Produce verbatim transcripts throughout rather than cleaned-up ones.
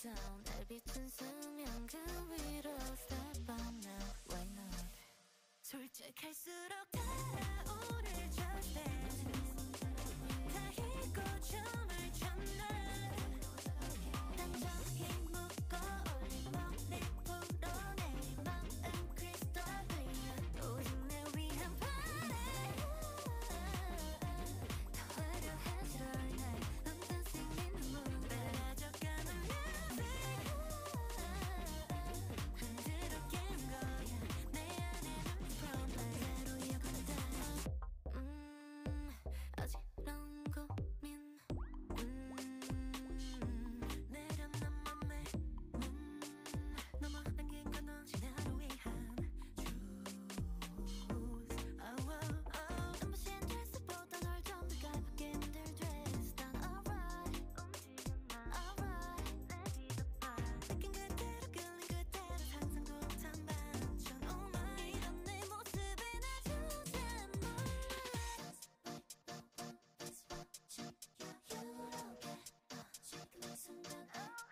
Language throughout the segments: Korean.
down 날 비춘 수면 그 위로 step up now why not 솔직할수록 달아오를 just dance 다 잊고 춤을 췄나 단정히 묶어올린 머리 풀어내린 마음 crystal clear 오직 내 위한 party 더 화려해질 all night I'm dancing in the moon 빨라져가는 music 흔들어 깨는 거야 내 안에는 from 그대로 이어간다 음 어지러운 고민 음 내려놓은 맘에 문 넘어 당긴 건 오직 나를 위한 truth oh, oh, oh. 눈부신 드레스보다 널 좀 더 가볍게 만들 dress 난 alright alright 느낀 그대로 끌린 그대로 상상도 못한 반전 oh my 이런 내 모습에 나 주제 몰라 지금 이 순간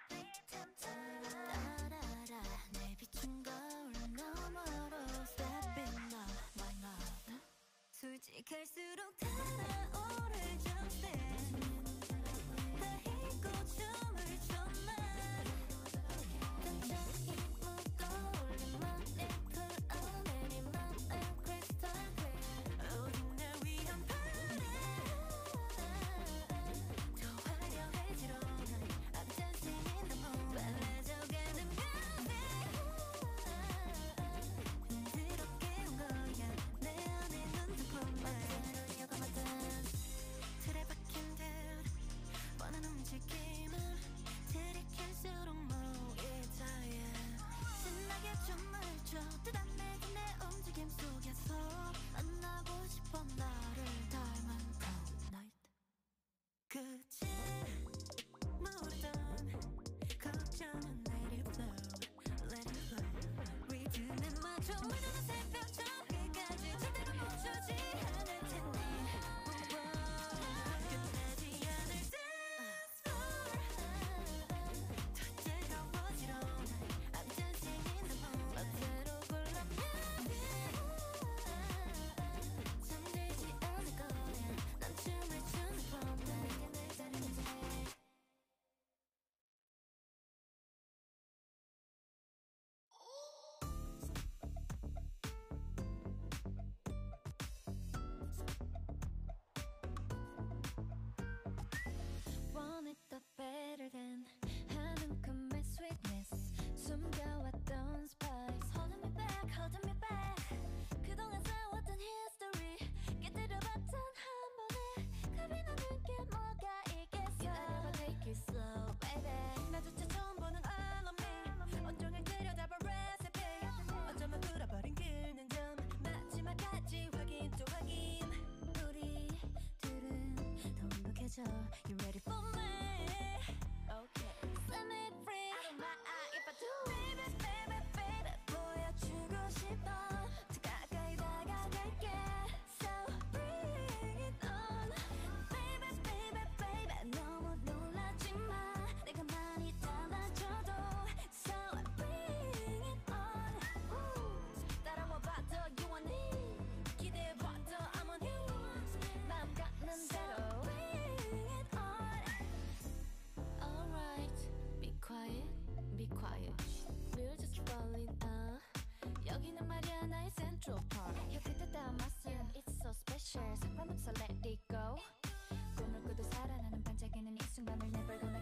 따라라 내 비춘 거울 너머로 step in now why not 솔직할수록 달아오를 just dance 다 잊고 춤을 췄나 단정히 묶어올린 머리 풀어내린 마음 crystal clear 오직 날 위한 party 더 화려해질 all night I'm dancing in the moon 빨라져가는 music 흔들어 깨운 거야 내 안에 눈도 폼만 그대로 이어가 my dance 틀에 박힌 듯 뻔한 움직임을 들이킬수록 모이다 yeah. 신나게 춤을 춰 뜯어내고 내 움직임 속에서 만나고 싶어 나를 닮은 prom night 끝이 모르던 걱정은 let it flow let it flow 리듬에 맞춰 울려는 새벽처럼 끝까지 절대로 멈추지 않을 테니 끝나지 않을 dance floor 더 뜨거워질 all night I'm dancing in the moon 멋대로 골라 music 잠들지 않을 거야 난 춤을 추는 prom night 날 따르는 새 Want it the better than 한 움큼의 sweetness 숨겨왔던 spice Holding me back, holding me back 그동안 쌓아왔던 history 깨뜨려봤던 한 번에 겁이 나는 게 뭐가 있겠어 기다려봐 take it slow baby 나조차 처음 보는 all of me 온종일 들여다봐 recipe 어쩌면 풀어버린 긁는 점 마지막까지 확인 또 확인 우리 둘은 더 행복해져 You ready for me? Okay Set me free I don't mind if I do Baby, baby, baby 보여주고 싶어 더 가까이 다가갈게 So bring it on Baby, baby, baby 너무 놀라지 마 내가 많이 달라져도 So bring it on Ooh. 따라와봐도 you want it 기대해봐도 I'm on you 마음 가는 대로 Be quiet, we're just falling out 여기는 말이야 나의 Central Park 혀끝에 담았음 It's so special 상관없어 let it go 꿈을 꾸듯 살아나는 반짝이는 이 순간을 never gonna